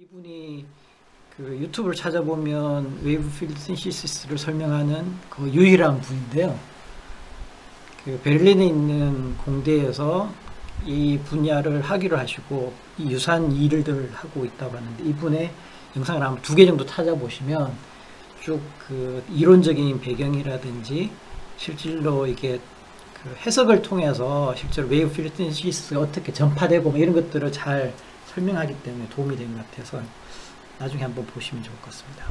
이분이 그 유튜브를 찾아보면 웨이브 필드 신시시스를 설명하는 그 유일한 분인데요. 그 베를린에 있는 공대에서 이 분야를 학위를 하시고 이 유사한 일들을 하고 있다고 하는데, 이분의 영상을 한번 2개 정도 찾아보시면 쭉 그 이론적인 배경이라든지 실질로 이게 그 해석을 통해서 실제로 웨이브 필드 신시시스가 어떻게 전파되고 뭐 이런 것들을 잘 설명하기 때문에 도움이 된 것 같아서 나중에 한번 보시면 좋을 것 같습니다.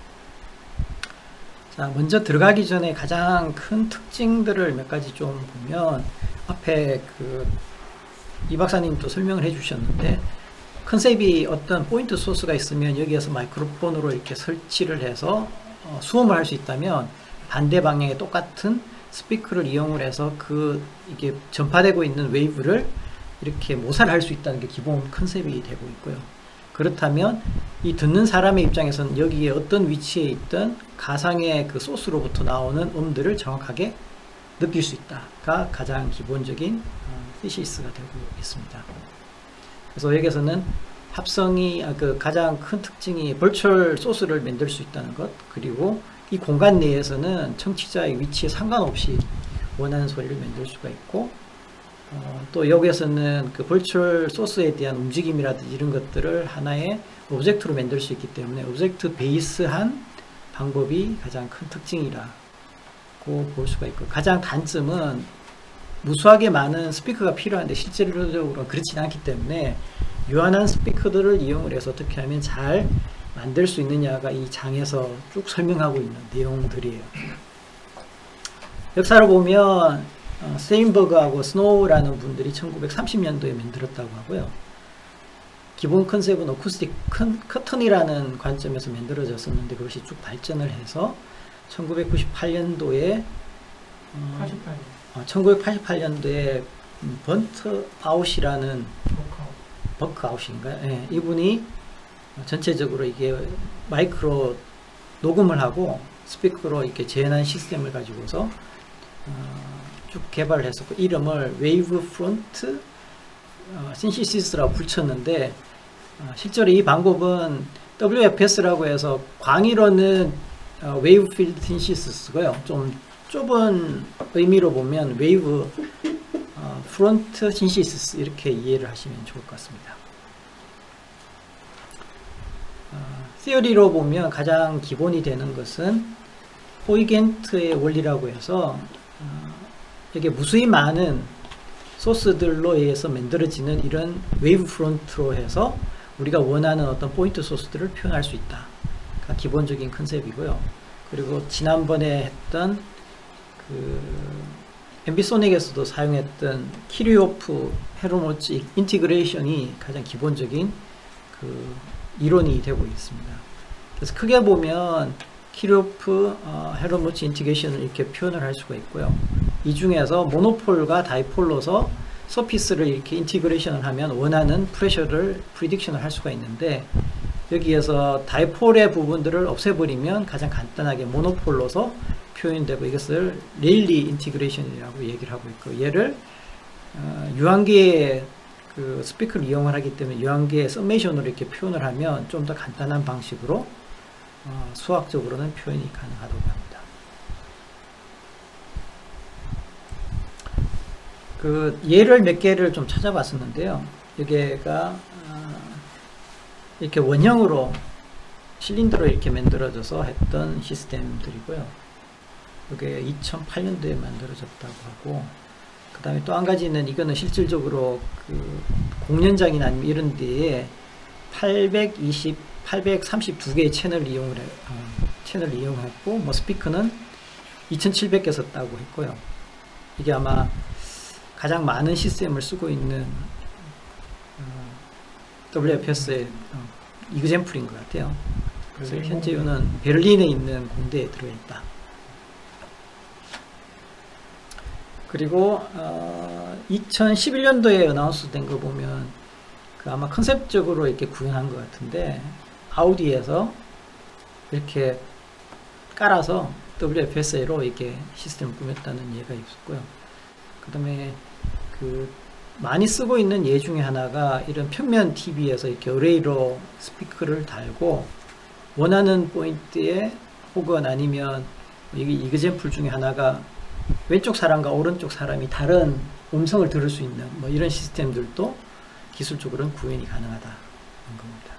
자, 먼저 들어가기 전에 가장 큰 특징들을 몇 가지 좀 보면, 앞에 이 박사님도 설명을 해주셨는데, 컨셉이 어떤 포인트 소스가 있으면 여기에서 마이크로폰으로 이렇게 설치를 해서 수음을 할 수 있다면, 반대 방향에 똑같은 스피커를 이용을 해서 이게 전파되고 있는 웨이브를 이렇게 모사를 할 수 있다는 게 기본 컨셉이 되고 있고요. 그렇다면 이 듣는 사람의 입장에서는 여기에 어떤 위치에 있던 가상의 그 소스로부터 나오는 음들을 정확하게 느낄 수 있다가 가장 기본적인 시시스가 되고 있습니다. 그래서 여기에서는 합성이 가장 큰 특징이 버추얼 소스를 만들 수 있다는 것, 그리고 이 공간 내에서는 청취자의 위치에 상관없이 원하는 소리를 만들 수가 있고, 또 여기에서는 그 버추얼 소스에 대한 움직임이라든지 이런 것들을 하나의 오브젝트로 만들 수 있기 때문에 오브젝트 베이스한 방법이 가장 큰 특징이라고 볼 수가 있고, 가장 단점은 무수하게 많은 스피커가 필요한데 실제로는 그렇지 않기 때문에 유한한 스피커들을 이용을 해서 어떻게 하면 잘 만들 수 있느냐가 이 장에서 쭉 설명하고 있는 내용들이에요. 역사를 보면 스테인버그하고 스노우라는 분들이 1930년도에 만들었다고 하고요. 기본 컨셉은 어쿠스틱 커튼이라는 관점에서 만들어졌었는데, 그것이 쭉 발전을 해서 1998년도에 1988년도에 번트 아웃이라는 버크 아웃인가요? 네, 이분이 전체적으로 이게 마이크로 녹음을 하고 스피커로 이렇게 재현한 시스템을 가지고서 쭉 개발을 했었고, 이름을 웨이브 프론트 신시시스라고 붙였는데, 실제로 이 방법은 WFS라고 해서 광의로는 웨이브 필드 신시시스고요. 좀 좁은 의미로 보면 웨이브 프론트 신시시스 이렇게 이해를 하시면 좋을 것 같습니다. 시어리로 보면 가장 기본이 되는 것은 호이겐트의 원리라고 해서 이게 무수히 많은 소스들로 의해서 만들어지는 이런 웨이브 프론트로 해서 우리가 원하는 어떤 포인트 소스들을 표현할 수 있다. 가 기본적인 컨셉이고요. 그리고 지난번에 했던 앰비소닉에서도 사용했던 키르호프 헤르모츠 인티그레이션이 가장 기본적인 이론이 되고 있습니다. 그래서 크게 보면 키르호프 헤르모츠 인티그레이션을 이렇게 표현을 할 수가 있고요. 이 중에서 모노폴과 다이폴로서 서피스를 이렇게 인티그레이션을 하면 원하는 프레셔를 프리딕션을 할 수가 있는데, 여기에서 다이폴의 부분들을 없애버리면 가장 간단하게 모노폴로서 표현되고, 이것을 레일리 인티그레이션이라고 얘기를 하고 있고, 얘를 유한계의 스피커를 이용을 하기 때문에 유한계의 서메이션으로 이렇게 표현을 하면 좀 더 간단한 방식으로 수학적으로는 표현이 가능하다고 합니다. 예를 몇 개를 좀 찾아봤었는데요. 여기가 이렇게 원형으로 실린더로 이렇게 만들어져서 했던 시스템들이고요. 이게 2008년도에 만들어졌다고 하고, 그 다음에 또 한 가지는 이거는 실질적으로 공연장이나 아니면 이런 데에 832개의 채널을 이용했고, 뭐 스피커는 2700개 썼다고 했고요. 이게 아마 가장 많은 시스템을 쓰고 있는 WFS의 이그젬플인 것 같아요. 그래서 현재 이는 베를린에 있는 공대에 들어있다. 그리고 2011년도에 어나운스 된 거 보면 아마 컨셉적으로 이렇게 구현한 것 같은데, 아우디에서 이렇게 깔아서 WFSA로 이렇게 시스템을 꾸몄다는 예가 있었고요. 그 다음에 많이 쓰고 있는 예 중에 하나가 이런 평면 TV에서 이렇게 어레이로 스피커를 달고 원하는 포인트에 혹은 아니면 이게 이그젠플 중에 하나가 왼쪽 사람과 오른쪽 사람이 다른 음성을 들을 수 있는 뭐 이런 시스템들도 기술적으로는 구현이 가능하다는 겁니다.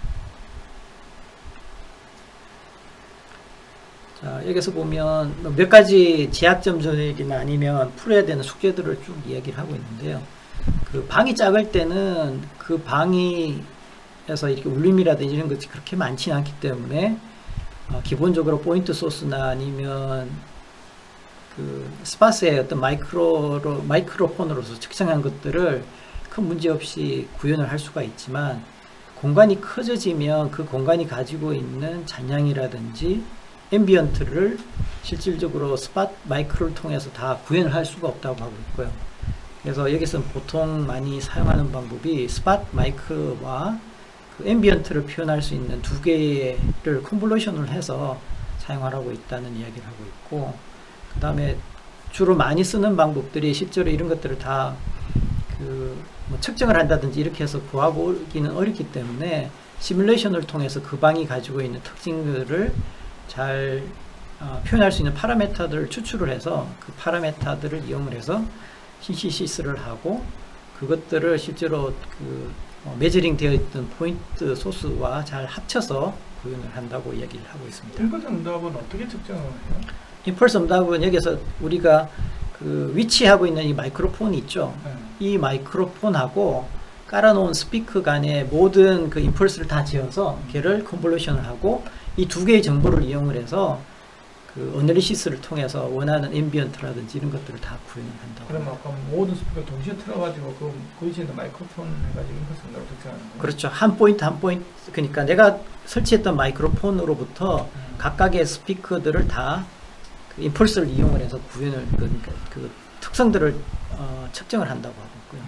자, 여기서 보면 몇 가지 제약점들이나 아니면 풀어야 되는 숙제들을 쭉 이야기를 하고 있는데요. 그 방이 작을 때는 그 방에서 이렇게 울림이라든지 이런 것이 그렇게 많지는 않기 때문에 기본적으로 포인트 소스나 아니면 그 스파스의 어떤 마이크로폰으로서 측정한 것들을 큰 문제 없이 구현을 할 수가 있지만 공간이 커져지면 그 공간이 가지고 있는 잔향이라든지 앰비언트를 실질적으로 스팟 마이크를 통해서 다 구현을 할 수가 없다고 하고 있고요. 그래서 여기서 보통 많이 사용하는 방법이 스팟 마이크와 그 앰비언트를 표현할 수 있는 두 개를 컨볼루션을 해서 사용하라고 있다는 이야기를 하고 있고, 그 다음에 주로 많이 쓰는 방법들이 실제로 이런 것들을 다 뭐 측정을 한다든지 이렇게 해서 구하기는 어렵기 때문에 시뮬레이션을 통해서 그 방이 가지고 있는 특징들을 잘 표현할 수 있는 파라메터들을 추출을 해서 그 파라메터들을 이용을 해서 신시시스를 하고 그것들을 실제로 메저링 되어 있던 포인트 소스와 잘 합쳐서 구현을 한다고 이야기를 하고 있습니다. 임펄스 응답은 어떻게 측정을 해요? 임펄스 응답은 여기서 우리가 그 위치하고 있는 이 마이크로폰이 있죠. 이 마이크로폰하고 깔아놓은 스피커 간의 모든 그 임펄스를 다 지어서 걔를 컨볼루션을 하고 이 두 개의 정보를 이용을 해서 그 어널리시스를 통해서 원하는 앰비언트라든지 이런 것들을 다 구현을 한다고. 그럼 아까 모든 스피커 동시에 틀어가지고 그 위치에 있는 마이크로폰 해가지고 임펄스 응답을 측정하는 거예요? 그렇죠. 한 포인트 한 포인트, 그러니까 내가 설치했던 마이크로폰으로부터 각각의 스피커들을 다 그 임펄스를 이용을 해서 구현을 그러니까 그 특성들을 측정을 한다고 하고 있고요.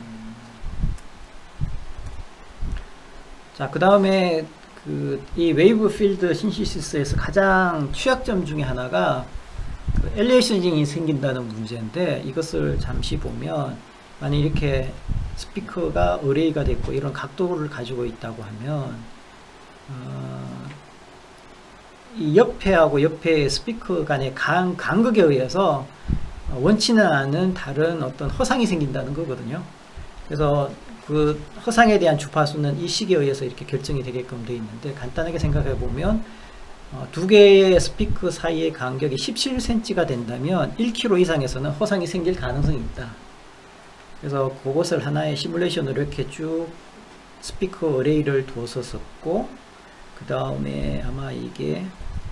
자, 그 다음에 이 웨이브 필드 신시시스에서 가장 취약점 중에 하나가 그 엘리에이션이 생긴다는 문제인데, 이것을 잠시 보면 만약 이렇게 스피커가 어레이가 됐고 이런 각도를 가지고 있다고 하면 이 옆에하고 옆에 스피커 간의 간극에 의해서 원치는 않은 다른 어떤 허상이 생긴다는 거거든요. 그래서 그 허상에 대한 주파수는 이 식에 의해서 이렇게 결정이 되게끔 되어 있는데, 간단하게 생각해 보면 두 개의 스피커 사이의 간격이 17cm가 된다면 1km 이상에서는 허상이 생길 가능성이 있다. 그래서 그것을 하나의 시뮬레이션으로 이렇게 쭉 스피커 어레이를 두어서 썼고, 그 다음에 아마 이게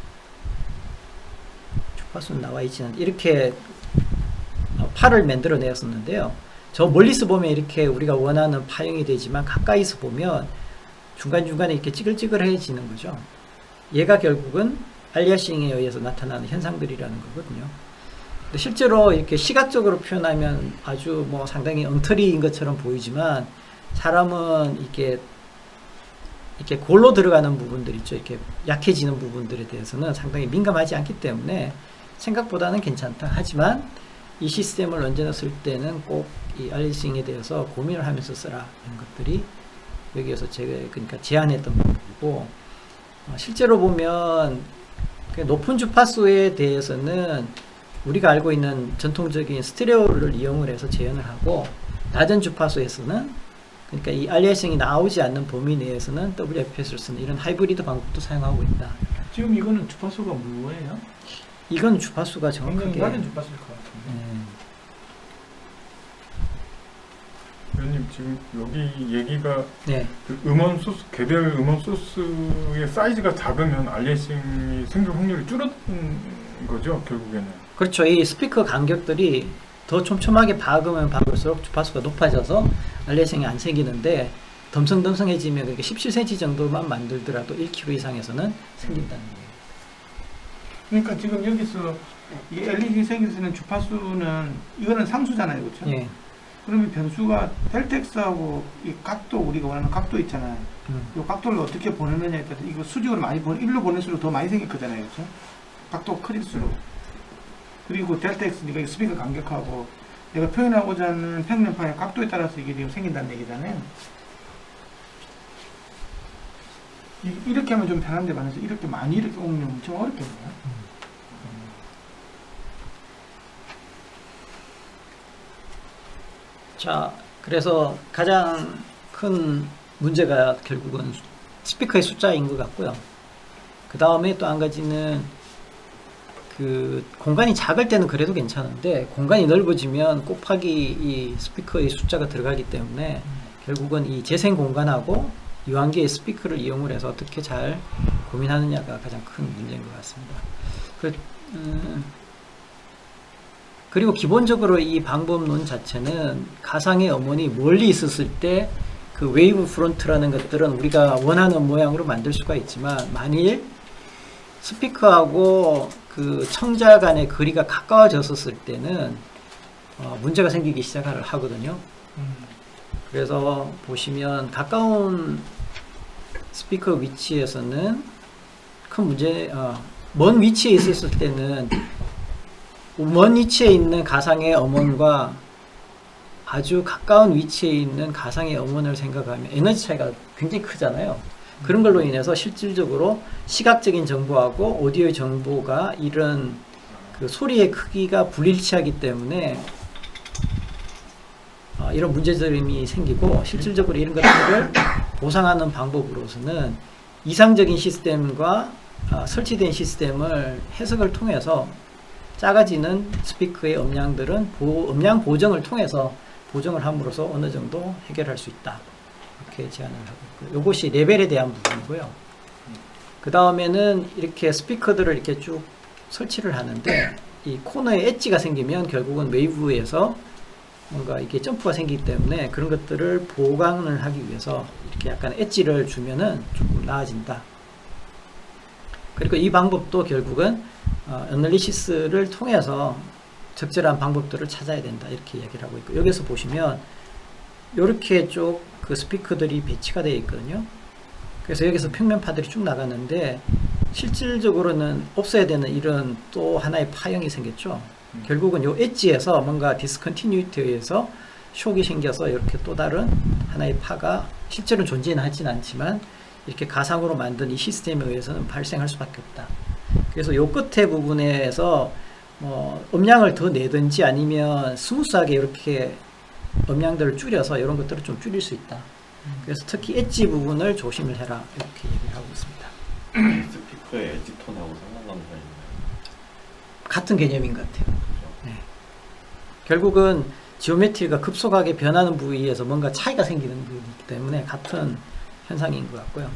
주파수는 나와 있지 않는데 이렇게 팔을 만들어 내었었는데요. 저 멀리서 보면 이렇게 우리가 원하는 파형이 되지만 가까이서 보면 중간중간에 이렇게 찌글찌글해지는 거죠. 얘가 결국은 알리아싱에 의해서 나타나는 현상들이라는 거거든요. 근데 실제로 이렇게 시각적으로 표현하면 아주 뭐 상당히 엉터리인 것처럼 보이지만, 사람은 이렇게 골로 들어가는 부분들 있죠. 이렇게 약해지는 부분들에 대해서는 상당히 민감하지 않기 때문에 생각보다는 괜찮다. 하지만 이 시스템을 언제나 쓸 때는 꼭 이 알리싱에 대해서 고민을 하면서 쓰라. 이런 것들이 여기에서 그러니까 제안했던 방법이고, 실제로 보면 높은 주파수에 대해서는 우리가 알고 있는 전통적인 스테레오를 이용을 해서 재현을 하고, 낮은 주파수에서는 그러니까 이 알리아싱이 나오지 않는 범위 내에서는 WFS를 쓰는 이런 하이브리드 방법도 사용하고 있다. 지금 이거는 주파수가 뭐예요? 이건 주파수가 정확하게 굉장히 낮은 주파수일 것 같은데. 위원님, 지금 여기 얘기가 네. 그 음원 소스, 개별 음원 소스의 사이즈가 작으면 알리아싱이 생길 확률이 줄어드는 거죠, 결국에는. 그렇죠. 이 스피커 간격들이 더 촘촘하게 박으면 박을수록 주파수가 높아져서 알리아싱이 안 생기는데, 덤성덤성해지면 그렇게 17cm 정도만 만들더라도 1km 이상에서는 생긴다는 거예요. 그러니까 지금 여기서 이 LED 생기는 주파수는 이거는 상수잖아요, 그렇죠? 예. 그러면 변수가 델타 X하고 이 각도, 우리가 원하는 각도 있잖아요. 이 각도를 어떻게 보내느냐에 따라서 이거 수직으로 많이 일로 보낼수록 더 많이 생길 거잖아요, 그렇죠? 각도가 커질수록. 그리고 델타 X니까 스피커 간격하고 내가 표현하고자 하는 평면파의 각도에 따라서 이게 지금 생긴다는 얘기잖아요. 이렇게 하면 좀 편한데 반해서 이렇게 많이 이렇게 오면 엄청 어렵겠네요. 자, 그래서 가장 큰 문제가 결국은 스피커의 숫자인 것 같고요. 그 다음에 또 한 가지는 그 공간이 작을 때는 그래도 괜찮은데 공간이 넓어지면 곱하기 이 스피커의 숫자가 들어가기 때문에 결국은 이 재생 공간하고 유한기의 스피커를 이용을 해서 어떻게 잘 고민하느냐가 가장 큰 문제인 것 같습니다. 그리고 기본적으로 이 방법론 자체는 가상의 음원이 멀리 있었을 때 그 웨이브 프론트라는 것들은 우리가 원하는 모양으로 만들 수가 있지만 만일 스피커하고 그 청자 간의 거리가 가까워졌을 때는 문제가 생기기 시작을 하거든요. 그래서 보시면 가까운 스피커 위치에서는 큰 문제, 먼 위치에 있었을 때는 먼 위치에 있는 가상의 음원과 아주 가까운 위치에 있는 가상의 음원을 생각하면 에너지 차이가 굉장히 크잖아요. 그런 걸로 인해서 실질적으로 시각적인 정보하고 오디오의 정보가 이런 그 소리의 크기가 불일치하기 때문에 이런 문제점이 생기고 실질적으로 이런 것들을 보상하는 방법으로서는 이상적인 시스템과 설치된 시스템을 해석을 통해서 작아지는 스피커의 음량들은 음량 보정을 통해서 보정을 함으로써 어느 정도 해결할 수 있다. 이렇게 제안을 하고 있고요. 이것이 레벨에 대한 부분이고요. 그 다음에는 이렇게 스피커들을 이렇게 쭉 설치를 하는데 이 코너에 엣지가 생기면 결국은 웨이브에서 뭔가 이게 점프가 생기기 때문에 그런 것들을 보강을 하기 위해서 이렇게 약간 엣지를 주면은 조금 나아진다. 그리고 이 방법도 결국은 애널리시스를 통해서 적절한 방법들을 찾아야 된다. 이렇게 얘기를 하고 있고 여기서 보시면 이렇게 쭉 그 스피커들이 배치가 되어 있거든요. 그래서 여기서 평면파들이 쭉 나가는데 실질적으로는 없어야 되는 이런 또 하나의 파형이 생겼죠. 결국은 요 엣지에서 뭔가 디스컨티뉴이티에서 숏이 생겨서 이렇게 또 다른 하나의 파가 실제로는 존재는 하진 않지만 이렇게 가상으로 만든 이 시스템에 의해서는 발생할 수밖에 없다. 그래서 요 끝에 부분에서 음량을 더 내든지 아니면 스무스하게 이렇게 음량들을 줄여서 이런 것들을 좀 줄일 수 있다. 그래서 특히 엣지 부분을 조심을 해라. 이렇게 얘기를 하고 있습니다. 스피커의 엣지 톤하고 상관관계가 있나요? 같은 개념인 것 같아요. 네. 결국은 지오메트리가 급속하게 변하는 부위에서 뭔가 차이가 생기는 거기 때문에 같은 현상인 것 같고요.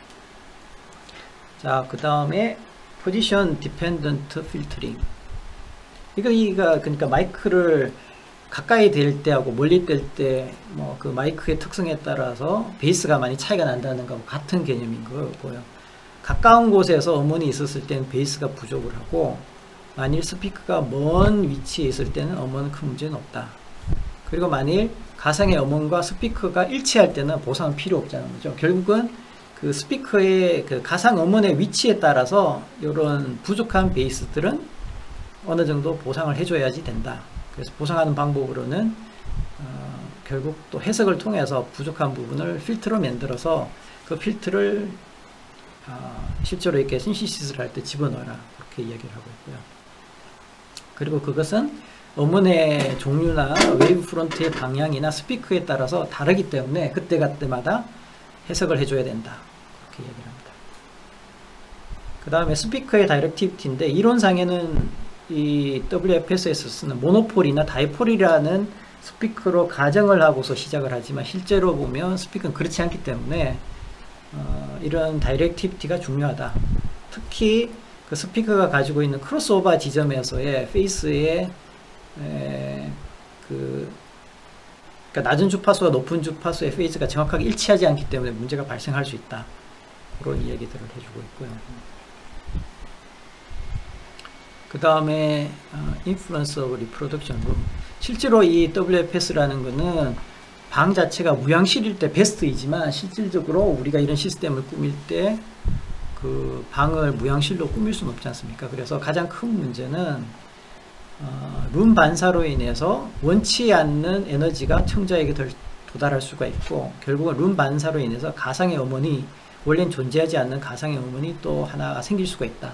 자, 그 다음에 포지션 디펜던트 필터링. 이거가 그러니까 마이크를 가까이 댈 때하고 멀리 뗄 때 뭐 그 마이크의 특성에 따라서 베이스가 많이 차이가 난다는 거하고 같은 개념인 거고요. 가까운 곳에서 음원이 있었을 때는 베이스가 부족을 하고 만일 스피커가 먼 위치에 있을 때는 음원은 큰 문제는 없다. 그리고 만일 가상의 음원과 스피커가 일치할 때는 보상은 필요 없다는 거죠. 결국은 그 스피커의 그 가상 음원의 위치에 따라서 이런 부족한 베이스들은 어느 정도 보상을 해줘야지 된다. 그래서 보상하는 방법으로는 결국 또 해석을 통해서 부족한 부분을 필터로 만들어서 그 필터를 실제로 이렇게 신시시스를 할 때 집어넣어라. 그렇게 이야기를 하고 있고요. 그리고 그것은 음원의 종류나 웨이브 프론트의 방향이나 스피커에 따라서 다르기 때문에 그때마다 해석을 해줘야 된다. 그렇게 얘기를 합니다. 그 다음에 스피커의 다이렉티비티인데 이론상에는 이 WFS에서 쓰는 모노폴이나 다이폴이라는 스피커로 가정을 하고서 시작을 하지만 실제로 보면 스피커는 그렇지 않기 때문에 이런 다이렉티비티가 중요하다. 특히 그 스피커가 가지고 있는 크로스오버 지점에서의 페이스의 그러니까 낮은 주파수와 높은 주파수의 페이스가 정확하게 일치하지 않기 때문에 문제가 발생할 수 있다. 그런 이야기들을 해주고 있고요. 그 다음에 Influence of Reproduction Room. 실제로 이 WFS라는 거는 방 자체가 무향실일 때 베스트이지만 실질적으로 우리가 이런 시스템을 꾸밀 때 그 방을 무향실로 꾸밀 수는 없지 않습니까? 그래서 가장 큰 문제는 룸 반사로 인해서 원치 않는 에너지가 청자에게 도달할 수가 있고, 결국은 룸 반사로 인해서 가상의 음원이, 원래는 존재하지 않는 가상의 음원이 또 하나가 생길 수가 있다.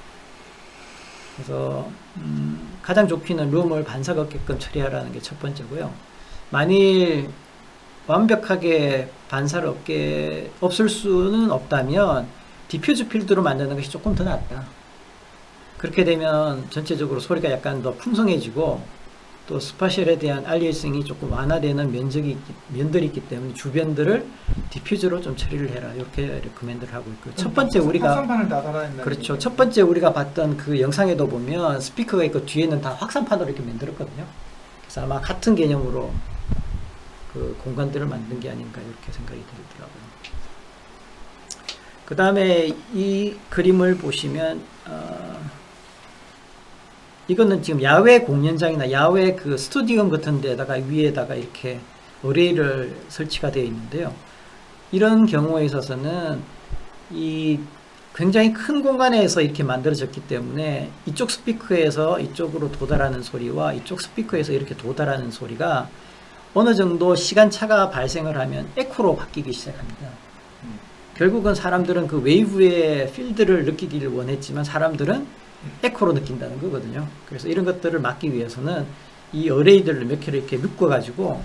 그래서 가장 좋기는 룸을 반사가 없게끔 처리하라는 게 첫 번째고요. 만일 완벽하게 반사를 없을 수는 없다면 디퓨즈 필드로 만드는 것이 조금 더 낫다. 그렇게 되면 전체적으로 소리가 약간 더 풍성해지고, 또 스파셜에 대한 알리에이싱이 조금 완화되는 면들이 있기 때문에 주변들을 디퓨즈로 좀 처리를 해라, 이렇게 레코멘드를 하고 있고요. 첫 번째 우리가, 확산판을 다 달아야 된다. 그렇죠. 첫 번째 우리가 봤던 그 영상에도 보면 스피커가 있고 뒤에는 다 확산판으로 이렇게 만들었거든요. 그래서 아마 같은 개념으로 그 공간들을 만든 게 아닌가, 이렇게 생각이 들더라고요. 그 다음에 이 그림을 보시면 이거는 지금 야외 공연장이나 야외 그 스튜디움 같은 데다가 위에다가 이렇게 어레이를 설치가 되어 있는데요. 이런 경우에 있어서는 이 굉장히 큰 공간에서 이렇게 만들어졌기 때문에 이쪽 스피커에서 이쪽으로 도달하는 소리와 이쪽 스피커에서 이렇게 도달하는 소리가 어느 정도 시간차가 발생을 하면 에코로 바뀌기 시작합니다. 결국은 사람들은 그 웨이브의 필드를 느끼기를 원했지만 사람들은 에코로 느낀다는 거거든요. 그래서 이런 것들을 막기 위해서는 이 어레이들을 몇 개를 이렇게 묶어가지고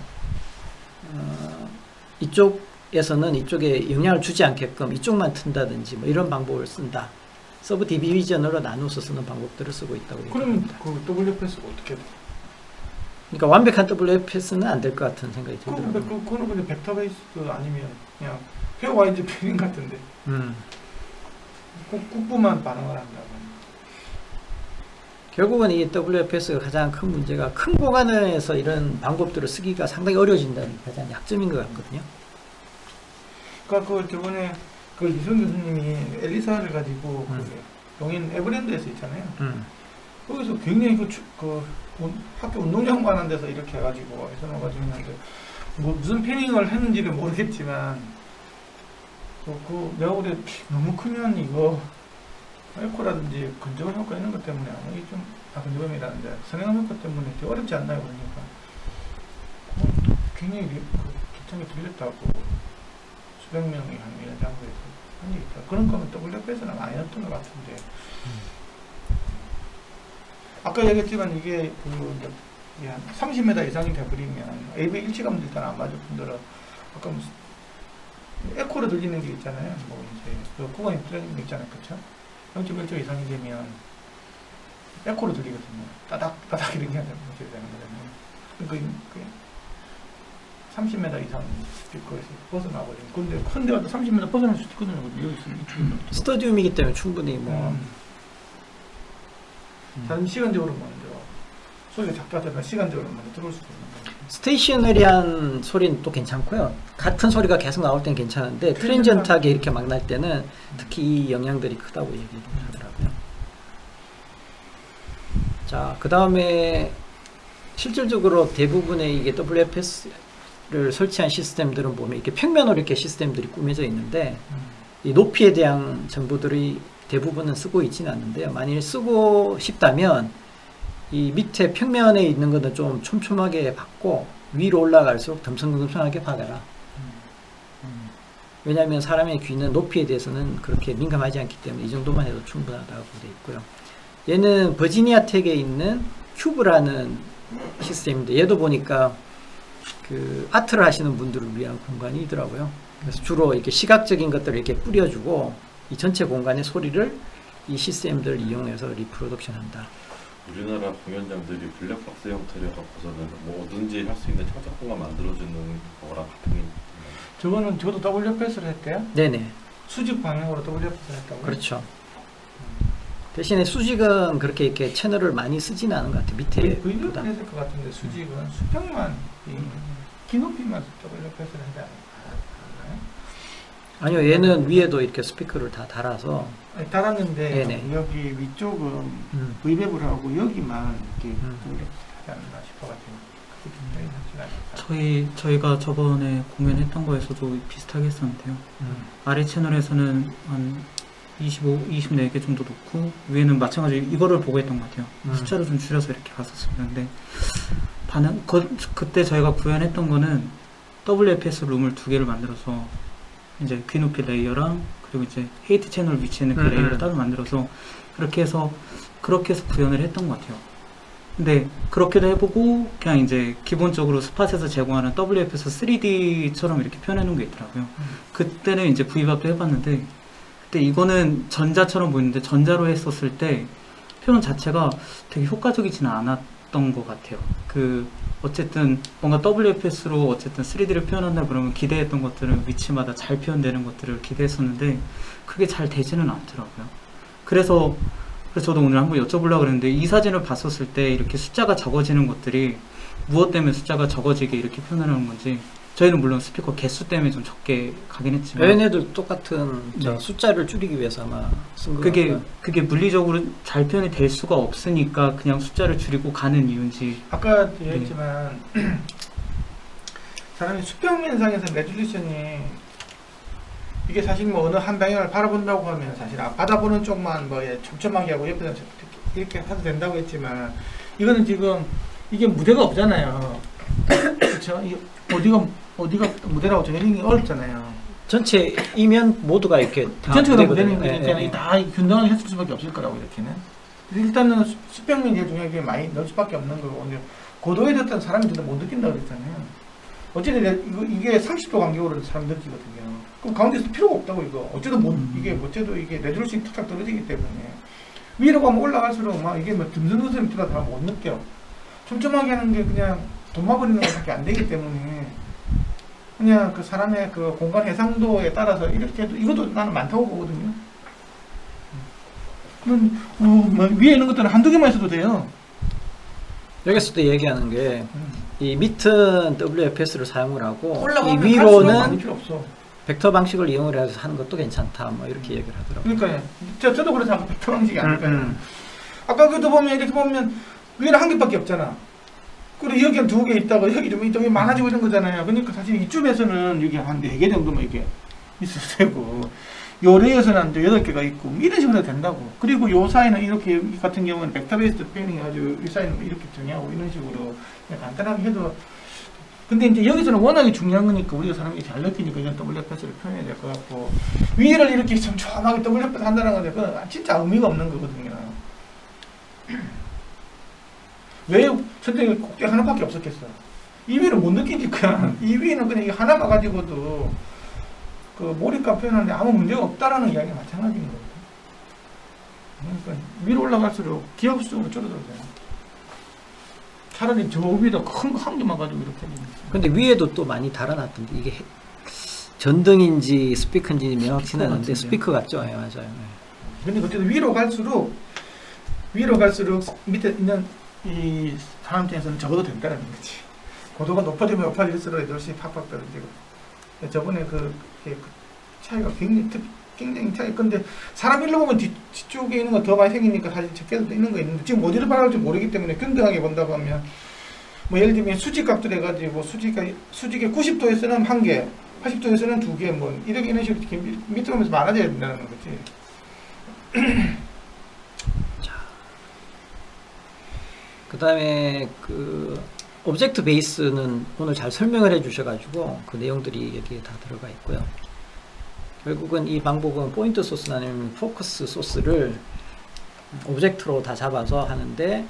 이쪽에서는 이쪽에 영향을 주지 않게끔 이쪽만 튼다든지 뭐 이런 방법을 쓴다. 서브 디비전으로 나눠서 쓰는 방법들을 쓰고 있다고 그러면 얘기합니다. 그 WFS가 어떻게 돼? 그러니까 완벽한 WFS는 안 될 것 같은 생각이 들더라고요. 그거는 그냥 벡터 베이스 아니면 그냥 페어 와이즈 필링 같은데 국부만 반응을 한다고. 결국은 이 WFS가 가장 큰 문제가 큰 공간에서 이런 방법들을 쓰기가 상당히 어려워진다는 게 가장 약점인 것 같거든요. 그러니까 그 저번에 그 이승 교수님이 엘리사를 가지고 그 용인 에버랜드에서 있잖아요. 거기서 굉장히 그 학교 운동장 관한 데서 이렇게 해가지고 해서 넣어가지고 있는데 뭐 무슨 패닝을 했는지는 모르겠지만 내가 그래 너무 크면 이거 에코라든지 근접음 효과 이런 것 때문에 이게 좀 근접음이라는데 선행음 효과 때문에 되게 어렵지 않나요? 그러니까 굉장히 기창이 들렸다고 수백 명이 한 이런 장소에서 한 적이 있다. 그런 거는 WFS는 많이 했던 것 같은데 아까 얘기했지만 이게 한 30m 이상이 돼버리면 AV 일치감도 일단 안 맞을 뿐더러 아까 무슨 에코로 들리는 게 있잖아요. 뭐 이제 그 구간이 들리는 게 있잖아요. 그쵸? 0.1초 이상이 되면 에코로 들리거든요. 따닥 이렇게 되는 거잖아요. 그러니까 30m 이상 스피커에서 벗어나버리면 근데 큰데 와도 30m 벗어날 수 있거든요. 여기 있으면 스튜디움이기 때문에 충분히 뭐 다른 시간적으로 먼저 소리가 작다 하더라도 시간적으로 먼저 들어올 수도 있는 거예요. 스테이셔너리한 소리는 또 괜찮고요. 같은 소리가 계속 나올 땐 괜찮은데 트랜지언트하게 이렇게 막 날 때는 특히 이 영향들이 크다고 얘기를 하더라고요. 자, 그 다음에 실질적으로 대부분의 이게 WFS를 설치한 시스템들은 보면 이렇게 평면으로 이렇게 시스템들이 꾸며져 있는데 이 높이에 대한 정보들이 대부분은 쓰고 있지는 않는데요. 만일 쓰고 싶다면 이 밑에 평면에 있는 것은 좀 촘촘하게 박고 위로 올라갈수록 덤성덤성하게 박아라. 왜냐하면 사람의 귀는 높이에 대해서는 그렇게 민감하지 않기 때문에 이 정도만 해도 충분하다고 되어 있고요. 얘는 버지니아 텍에 있는 큐브라는 시스템인데 얘도 보니까 그 아트를 하시는 분들을 위한 공간이더라고요. 그래서 주로 이렇게 시각적인 것들을 이렇게 뿌려주고 이 전체 공간의 소리를 이 시스템들을 이용해서 리프로덕션 한다. 우리나라 공연장들이 블랙박스 형태를 갖고서는 뭐든지 할 수 있는 창작 공간 만들어주는 거랑 같은. 저거는 저도 WFS를 했대요? 네네. 수직 방향으로 WFS를 했다고요? 그렇죠. 대신에 수직은 그렇게 이렇게 채널을 많이 쓰지는 않은 것 같아요. 밑에 V높이는 했을 것 같은데 수직은 수평만 기높이만 WFS를 해야 되나요? 아니요, 얘는 위에도 이렇게 스피커를 다 달아서. 아니, 달았는데 네네. 여기 위쪽은 V맵을 하고 여기만 이렇게 하지 않나 싶어가지고 그게 굉장히 사실 아닐까. 저희가 저번에 공연했던 거에서도 비슷하게 했었는데요. 아래 채널에서는 한 24개 정도 놓고 위에는 마찬가지로 이거를 보고 했던 것 같아요. 숫자를 좀 줄여서 이렇게 갔었으면 하는데 그때 저희가 구현했던 거는 WFS 룸을 2개를 만들어서 이제 귀높이 레이어랑 그리고 이제 헤이트 채널 위치에는 그 레이어를 따로 만들어서 그렇게 해서 구현을 했던 것 같아요. 근데 그렇게도 해보고 그냥 이제 기본적으로 스팟에서 제공하는 WFS 3D처럼 이렇게 표현해 놓은 게 있더라고요. 그때는 이제 V밥도 해봤는데 그때 이거는 전자처럼 보이는데 전자로 했었을 때 표현 자체가 되게 효과적이지는 않았던 것 같아요. 어쨌든 뭔가 WFS로 어쨌든 3D를 표현한다 그러면 기대했던 것들은 위치마다 잘 표현되는 것들을 기대했었는데 그게 잘 되지는 않더라고요. 그래서 저도 오늘 한번 여쭤보려고 그랬는데 이 사진을 봤었을 때 이렇게 숫자가 적어지는 것들이 무엇 때문에 숫자가 적어지게 이렇게 표현하는 건지 저희는 물론 스피커 개수 때문에 좀 적게 가긴 했지만 얘네들 똑같은 네. 숫자를 줄이기 위해서 아마 쓴 것 같아요. 그게 물리적으로 잘 표현이 될 수가 없으니까 그냥 숫자를 줄이고 가는 이유인지 아까 얘기했지만 사람이 수평면상에서 레졸루션이 이게 사실 뭐 어느 한 방향을 바라본다고 하면 사실 바라보는 쪽만 뭐 촘촘하게 하고 옆에서 이렇게 해도 된다고 했지만 이거는 지금 이게 무대가 없잖아요. 그렇죠? 어디가 무대라고 정해지기 어렵잖아요. 전체 이면 모두가 이렇게 다 전체가 무대거든요. 무대는 거니까 다 균등하게 했을 수밖에 없을 거라고 이렇게는. 일단은 수평면 제일 중요하게 많이 넣을 수밖에 없는 거고 고도에 뒀던 사람이 못 느낀다고 그랬잖아요. 어쨌든 이게 30도 간격으로 사람 느끼거든요. 그럼 가운데서 필요가 없다고 이거. 어째도 이게 레졸루션이 툭탁 떨어지기 때문에 위로 가면 올라갈수록 막 이게 뭐 듬성듬성 필요가 다 못 느껴. 촘촘하게 하는 게 그냥 돈 마버리는 것밖에 안 되기 때문에 그냥 그 사람의 그 공간 해상도에 따라서 이렇게 해도 이것도 나는 많다고 보거든요. 위에 있는 것들은 한두 개만 있어도 돼요. 여기서 또 얘기하는 게 이 밑은 WFS를 사용을 하고 이 올라가면 갈수록 많이 위로는 필요 없어. 벡터 방식을 이용을 해서 하는 것도 괜찮다 뭐 이렇게 얘기를 하더라고요. 그러니까요. 저도 그래서 아까 벡터 방식이 아닐까요? 아까 그것도 보면 이렇게 보면 위에는 한 개밖에 없잖아. 그리고 여기는 2개 있다가 여기 좀 이쪽이 많아지고 이런 거잖아요. 그러니까 사실 이쪽에서는 여기 한 4개 정도만 이렇게 있어도 되고 요래에서는 한 8개가 있고 이런 식으로 해도 된다고. 그리고 요 사이는 이렇게 여기 같은 경우는 벡터 베이스드 표현이 가지고 이 사이는 이렇게 정의하고 이런 식으로 그냥 간단하게 해도. 근데 이제 여기서는 워낙에 중요한 거니까 우리가 사람이 잘 느끼니까 이건 WFS를 표현해야 될 것 같고 위를 이렇게 촘촘하게 WFS 한다는 건데 그건 진짜 의미가 없는 거거든요. 왜 선택이 꼭대기 하나밖에 없었겠어? 이 위를 못 느끼니까 이 위는 그냥 이 하나만 가지고도 그 몰입감 표현하는데 아무 문제가 없다라는 이야기가 마찬가지인 거거든. 그러니까 위로 올라갈수록 기하급수적으로 줄어들어요. 차라리 저 위에다 큰 거 한 개만 가지고 이렇게 해주면 근데 위에도 또 많이 달아놨던데 이게 전등인지 스피커인지 명확치는 않은데 스피커 같죠? 예, 맞아요. 예. 근데 어쨌든 위로 갈수록 밑에 있는 이 사람 중에서는 적어도 된다는 거지. 고도가 높아지면 높아질수록 레졸루션이 팍팍 떨어지고. 저번에 그 차이가 굉장히 차이. 근데 사람 일로 보면 뒤쪽에 있는 거 더 많이 생기니까 사실 적게도 있는 거 있는데 지금 어디를 바라볼지 모르기 때문에 균등하게 본다고 하면 뭐 예를 들면 수직각들 해가지고 수직의 90도에서는 1개, 80도에서는 2개 뭐 이런 식으로 밑으로 오면서 많아져야 된다는 거지. 그 다음에 그 오브젝트 베이스는 오늘 잘 설명을 해 주셔가지고 그 내용들이 여기에 다 들어가 있고요. 결국은 이 방법은 포인트 소스나 아니면 포커스 소스를 오브젝트로 다 잡아서 하는데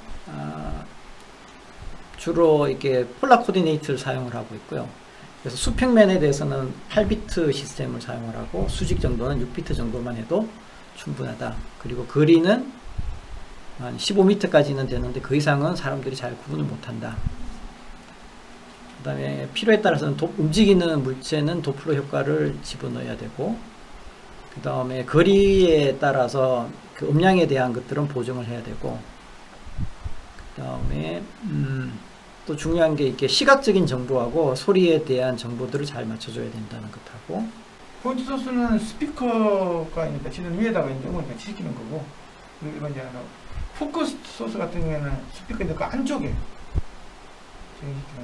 주로 이렇게 폴라 코디네이트를 사용을 하고 있고요. 그래서 수평면에 대해서는 8비트 시스템을 사용을 하고 수직 정도는 6비트 정도만 해도 충분하다. 그리고 거리는 한 15m까지는 되는데 그 이상은 사람들이 잘 구분을 못한다. 그 다음에 필요에 따라서는 움직이는 물체는 도플러 효과를 집어넣어야 되고 그 다음에 거리에 따라서 그 음량에 대한 것들은 보정을 해야 되고 그 다음에 또 중요한 게 이렇게 시각적인 정보하고 소리에 대한 정보들을 잘 맞춰줘야 된다는 것하고 포인트 소스는 스피커가 이제 배치된 위에다가 이제 음을 배치시키는 거고 그리고 이제 포커스 소스 같은 경우에는 스피커 그 안쪽에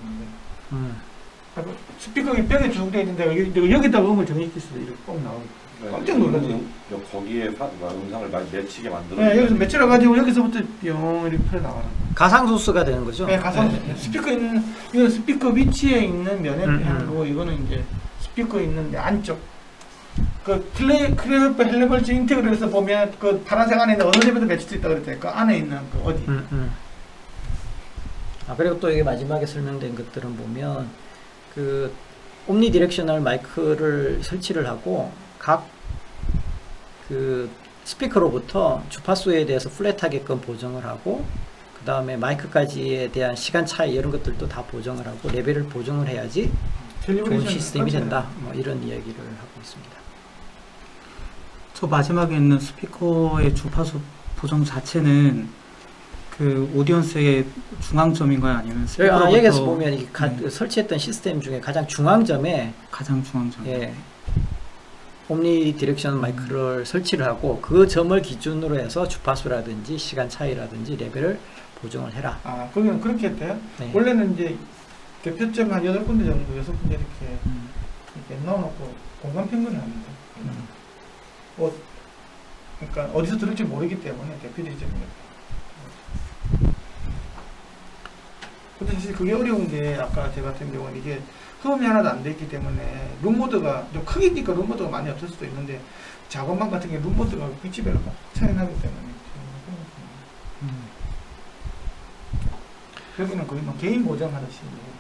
정의시키는 건데 스피커가 벽에 쭉 되어 있는데 여기다가 음을 정의시킬 수도 이렇게 꼭 나오고 깜짝 놀랐지. 거기에 음성을 맺히게 만들어. 네, 여기서 매치를 가지고 여기서부터 뿅 이렇게 풀어 나가는 거예요. 가상 소스가 되는 거죠? 네, 가상 네. 스피커 있는 이건 스피커 위치에 있는 면에 음, 하는 거고 이거는 이제 스피커 있는 데 안쪽. 그 클레이프 헬레벌츠 인테그럴에서 보면 그 파란색 안에 있는 어느 레벨도 맺힐 수 있다 그랬잖아요. 그 안에 있는 그 어디. 아, 그리고 또 이게 마지막에 설명된 것들은 보면 그 옴니 디렉셔널 마이크를 설치를 하고 각 그 스피커로부터 주파수에 대해서 플랫하게끔 보정을 하고 그 다음에 마이크까지에 대한 시간 차이 이런 것들도 다 보정을 하고 레벨을 보정을 해야지 좋은 시스템이 된다. 뭐 이런 이야기를 하고 있습니다. 저 마지막에 있는 스피커의 주파수 보정 자체는 그 오디언스의 중앙점인가요? 아니면 스피커로부터 여기서 보면 이게 네. 설치했던 시스템 중에 가장 중앙점에 가장 중앙점. 예, 옴니 디렉션 마이크를 설치를 하고 그 점을 기준으로 해서 주파수라든지 시간 차이라든지 레벨을 보정을 해라. 아, 그러면 그렇게 했대요? 네. 원래는 이제 대표점 한 8군데 정도, 6군데 이렇게 넣어놓고 공간 평균을 합니다. 그러니까 어디서 들을지 모르기 때문에 대표들이 좀 근데 사실 그게 어려운 게 아까 제 같은 경우는 이게 소음이 하나도 안 돼 있기 때문에 룸모드가 좀 크기니까 룸모드가 많이 없을 수도 있는데 작업망 같은 게 룸모드가 위치별로 막 차이 나기 때문에 여기는 거의 막 개인 보정하듯이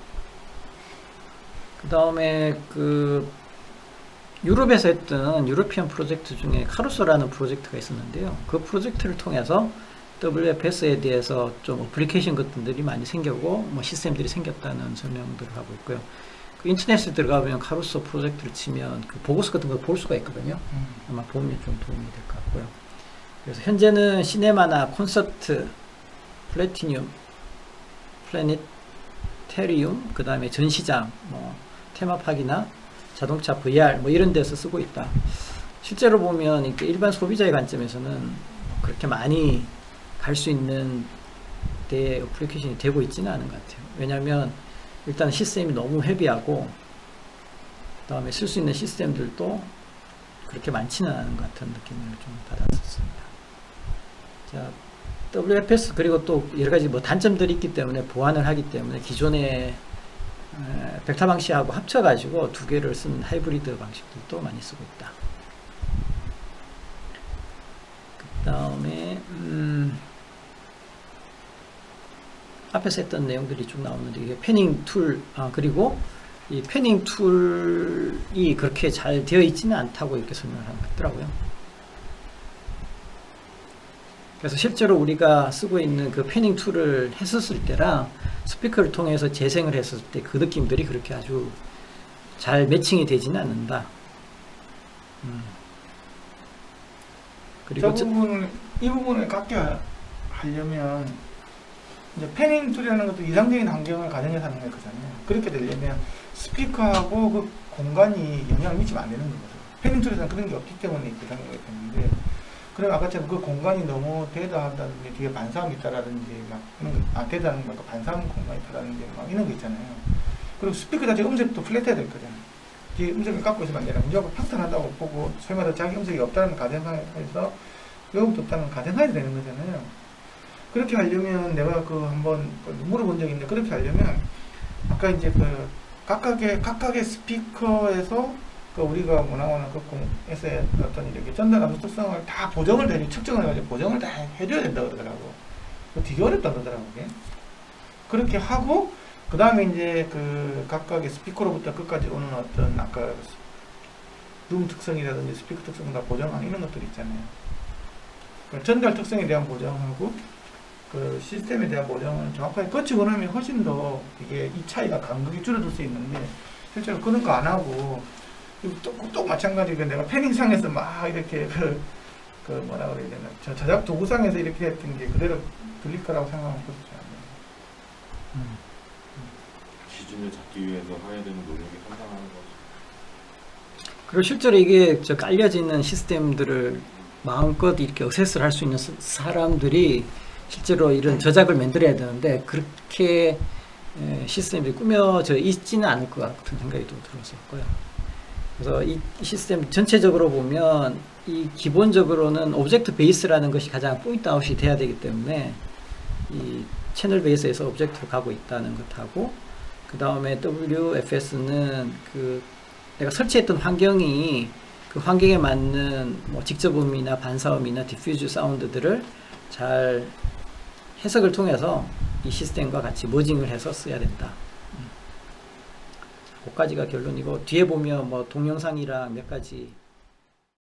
그 다음에 그 유럽에서 했던 유로피안 프로젝트 중에 카루소라는 프로젝트가 있었는데요. 그 프로젝트를 통해서 WFS에 대해서 좀 어플리케이션 것들이 많이 생겼고 뭐 시스템들이 생겼다는 설명들을 하고 있고요. 그 인터넷에 들어가면 카루소 프로젝트를 치면 그 보고서 같은 걸 볼 수가 있거든요. 아마 보면 좀 도움이 될 것 같고요. 그래서 현재는 시네마나 콘서트, 플래티늄, 플래니테리움, 그 다음에 전시장, 뭐 테마파크나 자동차 VR 뭐 이런 데서 쓰고 있다. 실제로 보면 이렇게 일반 소비자의 관점에서는 그렇게 많이 갈 수 있는 데 어플리케이션이 되고 있지는 않은 것 같아요. 왜냐하면 일단 시스템이 너무 헤비하고 그 다음에 쓸 수 있는 시스템들도 그렇게 많지는 않은 것 같은 느낌을 좀 받았었습니다. 자, WFS 그리고 또 여러 가지 뭐 단점들이 있기 때문에 보완을 하기 때문에 기존의 벡터 방식하고 합쳐가지고 두 개를 쓴 하이브리드 방식들도 많이 쓰고 있다. 그 다음에 앞에서 했던 내용들이 쭉 나오는데 이게 패닝 툴, 그리고 이 패닝 툴이 그렇게 잘 되어 있지는 않다고 이렇게 설명을 하더라고요. 그래서 실제로 우리가 쓰고 있는 그 패닝 툴을 했었을 때랑 스피커를 통해서 재생을 했을 때 그 느낌들이 그렇게 아주 잘 매칭이 되지는 않는다. 그리고 이 부분을 갖게 하려면 이제 패닝 툴이라는 것도 이상적인 환경을 가정해서 하는 거잖아요. 그렇게 되려면 스피커하고 그 공간이 영향을 미치면 안 되는 거거든요. 패닝 툴에서는 그런 게 없기 때문에 이렇게 생각이 되는데, 그럼 아까처럼 그 공간이 너무 대다하다든지 뒤에 반사음이 있다라든지 막 이런 거, 대다는 거 반사음 공간이 있다라든지 막 이런 거 있잖아요. 그리고 스피커 자체 음색도 플랫해야 될 거잖아요. 뒤에 음색을 갖고 있으면 안 되나, 무조건 평탄하다고 보고 설마 자기 음색이 없다는 가정하에서 외국도 없다는 가정하에 되는 거잖아요. 그렇게 하려면 내가 그 한번 물어본 적이 있는데, 그렇게 하려면 아까 이제 그 각각의 스피커에서 그 우리가 원하는 그 공에서의 어떤 이렇게 전달하는 특성을 다 보정을 되니 측정을 해가지고 보정을 다 해줘야 된다고 그러더라고. 되게 어렵다고 그러더라고. 그게. 그렇게 하고 그 다음에 이제 그 각각의 스피커로부터 끝까지 오는 어떤 아까 룸 특성이라든지 스피커 특성을 다 보정하는 이런 것들이 있잖아요. 그 전달 특성에 대한 보정하고 그 시스템에 대한 보정을 정확하게 거치고 나면 훨씬 더 이게 이 차이가 간극이 줄어들 수 있는데, 실제로 그런 거 안 하고 또 마찬가지로 내가 패닝상에서 막 이렇게 그 뭐라 그래야 되나, 저작 도구상에서 이렇게 했던 게 그대로 들릴 거라고 생각하면 그렇지 않아요. 기준을 잡기 위해서 해야 되는 노력이 상당한 거죠. 그리고 실제로 이게 깔려지는 시스템들을 마음껏 이렇게 어세스를 할 수 있는 사람들이 실제로 이런 저작을 만들어야 되는데 그렇게 시스템이 꾸며져 있지는 않을 것 같은 생각이 또 들었었고요. 그래서 이 시스템 전체적으로 보면 이 기본적으로는 오브젝트 베이스라는 것이 가장 포인트 아웃이 돼야 되기 때문에 이 채널 베이스에서 오브젝트로 가고 있다는 것하고, 그 다음에 WFS는 그 내가 설치했던 환경이 그 환경에 맞는 뭐 직접음이나 반사음이나 디퓨즈 사운드들을 잘 해석을 통해서 이 시스템과 같이 머징을 해서 써야 된다. 그까지가 결론이고, 뒤에 보면 뭐 동영상이랑 몇 가지